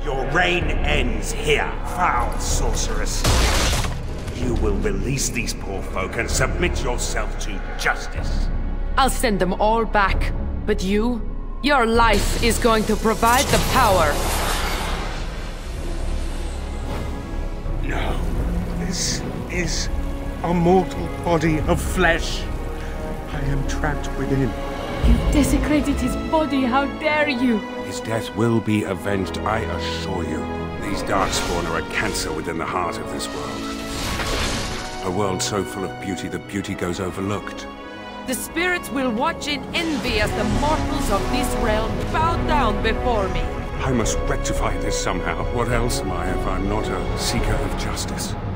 Your reign ends here, foul sorceress. You will release these poor folk and submit yourself to justice. I'll send them all back. But you? Your life is going to provide the power. No. This is a mortal body of flesh. I am trapped within. You've desecrated his body, how dare you! His death will be avenged, I assure you. These Darkspawn are a cancer within the heart of this world. A world so full of beauty that beauty goes overlooked. The spirits will watch in envy as the mortals of this realm bow down before me. I must rectify this somehow. What else am I if I'm not a seeker of justice?